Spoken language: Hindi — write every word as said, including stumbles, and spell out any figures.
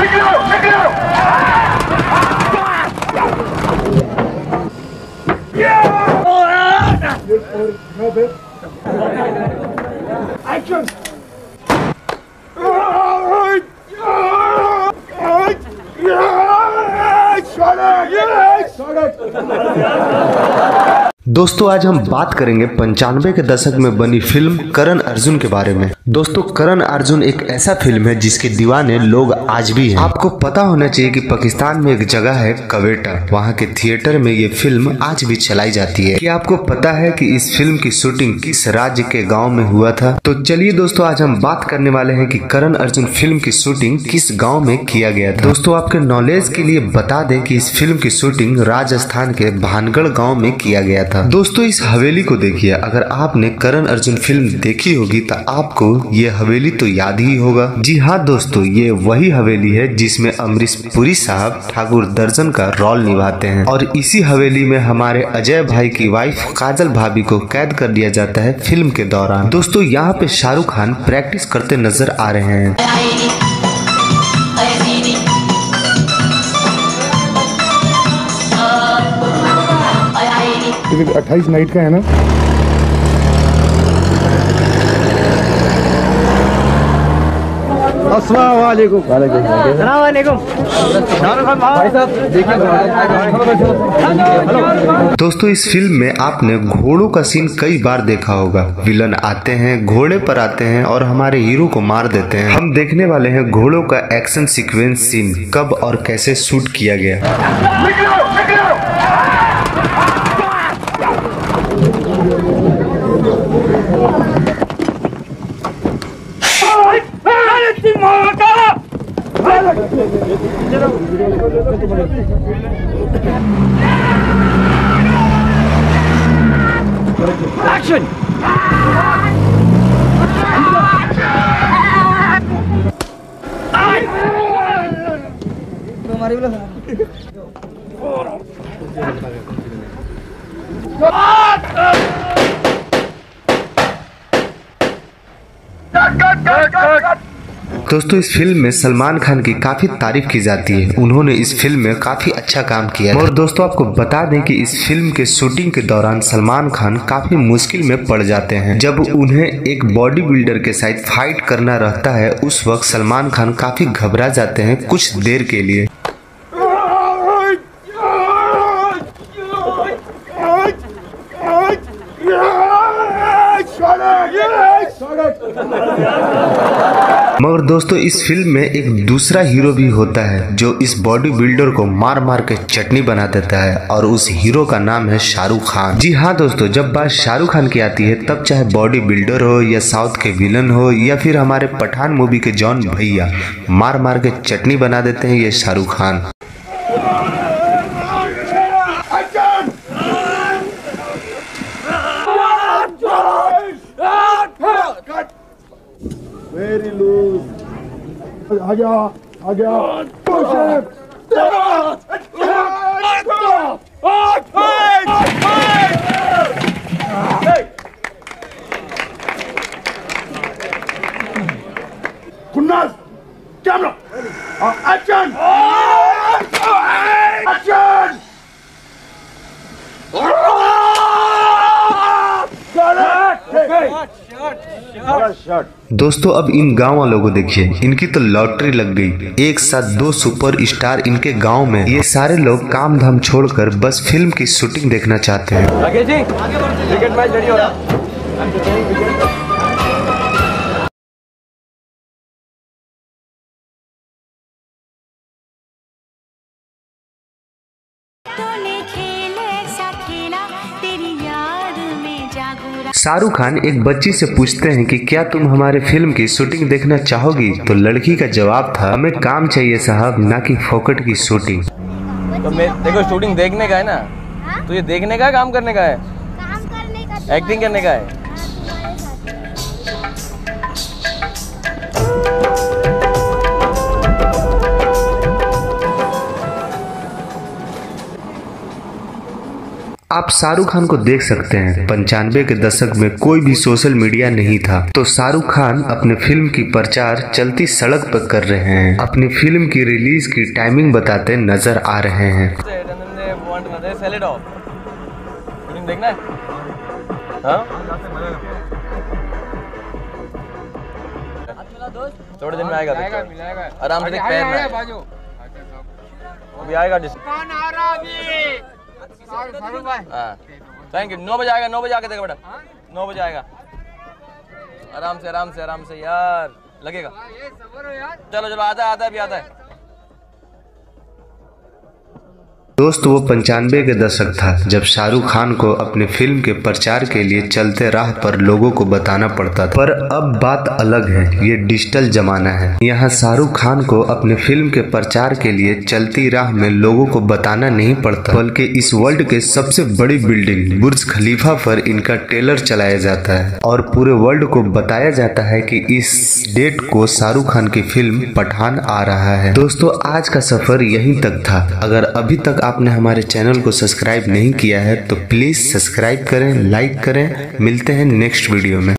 निकलो निकलो। एक्शन। दोस्तों आज हम बात करेंगे पंचानवे के दशक में बनी फिल्म करण अर्जुन के बारे में। दोस्तों करण अर्जुन एक ऐसा फिल्म है जिसके दीवाने लोग आज भी हैं। आपको पता होना चाहिए कि पाकिस्तान में एक जगह है क्वेटा, वहाँ के थिएटर में ये फिल्म आज भी चलाई जाती है। क्या आपको पता है कि इस फिल्म की शूटिंग किस राज्य के गाँव में हुआ था? तो चलिए दोस्तों आज हम बात करने वाले हैं कि करण अर्जुन फिल्म की शूटिंग किस गाँव में किया गया था। दोस्तों आपके नॉलेज के लिए बता दें कि इस फिल्म की शूटिंग राजस्थान के भानगढ़ गाँव में किया गया था। दोस्तों इस हवेली को देखिए, अगर आपने करण अर्जुन फिल्म देखी होगी तो आपको ये हवेली तो याद ही होगा। जी हाँ दोस्तों, ये वही हवेली है जिसमें अमरीश पुरी साहब ठाकुर दर्जन का रोल निभाते हैं और इसी हवेली में हमारे अजय भाई की वाइफ काजल भाभी को कैद कर दिया जाता है फिल्म के दौरान। दोस्तों यहाँ पे शाहरुख खान प्रैक्टिस करते नजर आ रहे हैं। अट्ठाईस नाइट का है ना। अस्सलाम वालेकुम। दोस्तों इस फिल्म में आपने घोड़ों का सीन कई बार देखा होगा। विलन आते हैं, घोड़े पर आते हैं और हमारे हीरो को मार देते हैं। हम देखने वाले हैं घोड़ों का एक्शन सीक्वेंस सीन कब और कैसे शूट किया गया। एक्शन। दोस्तों इस फिल्म में सलमान खान की काफी तारीफ की जाती है। उन्होंने इस फिल्म में काफी अच्छा काम किया है। और दोस्तों आपको बता दें कि इस फिल्म के शूटिंग के दौरान सलमान खान काफी मुश्किल में पड़ जाते हैं। जब उन्हें एक बॉडी बिल्डर के साथ फाइट करना रहता है उस वक्त सलमान खान काफी घबरा जाते हैं कुछ देर के लिए। मगर दोस्तों इस फिल्म में एक दूसरा हीरो भी होता है जो इस बॉडी बिल्डर को मार मार के चटनी बना देता है और उस हीरो का नाम है शाहरुख खान। जी हाँ दोस्तों, जब बात शाहरुख खान की आती है तब चाहे बॉडी बिल्डर हो या साउथ के विलन हो या फिर हमारे पठान मूवी के जॉन भैया, मार मार के चटनी बना देते हैं ये शाहरुख खान। Very loose. आ गया आ गया। कुन्नास कैमरा एक्शन एक्शन। दोस्तों अब इन गांव वालों को देखिए, इनकी तो लॉटरी लग गई। एक साथ दो सुपर स्टार इनके गांव में। ये सारे लोग काम धाम छोड़कर बस फिल्म की शूटिंग देखना चाहते हैं। आगे जी, क्रिकेट मैच रेडी हो रहा। शाहरुख खान एक बच्ची से पूछते हैं कि क्या तुम हमारे फिल्म की शूटिंग देखना चाहोगी? तो लड़की का जवाब था, हमें काम चाहिए साहब, ना कि फोकट की शूटिंग। तो मैं देखो शूटिंग देखने का है ना। हा? तो ये देखने का है, काम करने का है? काम करने का तो एक्टिंग करने का है। आप शाहरुख खान को देख सकते हैं, पंचानवे के दशक में कोई भी सोशल मीडिया नहीं था, तो शाहरुख खान अपने फिल्म की प्रचार चलती सड़क पर कर रहे हैं, अपनी फिल्म की रिलीज की टाइमिंग बताते नजर आ रहे हैं। देखना है? हाँ? थोड़े दिन में आएगा, आराम से देख पैर में अभी आएगा। हाँ थैंक यू। नौ बजे आएगा, नौ बजे आके देखा बेटा, नौ बजे आएगा। आराम से आराम से आराम से यार, लगेगा। चलो चलो आता है आता है अभी आता है। दोस्त वो पंचानवे के दशक था जब शाहरुख खान को अपने फिल्म के प्रचार के लिए चलते राह पर लोगों को बताना पड़ता था, पर अब बात अलग है। ये डिजिटल जमाना है। यहाँ शाहरुख खान को अपने फिल्म के प्रचार के लिए चलती राह में लोगों को बताना नहीं पड़ता, बल्कि इस वर्ल्ड के सबसे बड़ी बिल्डिंग बुर्ज खलीफा पर इनका ट्रेलर चलाया जाता है और पूरे वर्ल्ड को बताया जाता है कि इस डेट को शाहरुख खान की फिल्म पठान आ रहा है। दोस्तों आज का सफर यहीं तक था। अगर अभी तक आपने हमारे चैनल को सब्सक्राइब नहीं किया है तो प्लीज सब्सक्राइब करें, लाइक करें। मिलते हैं नेक्स्ट वीडियो में।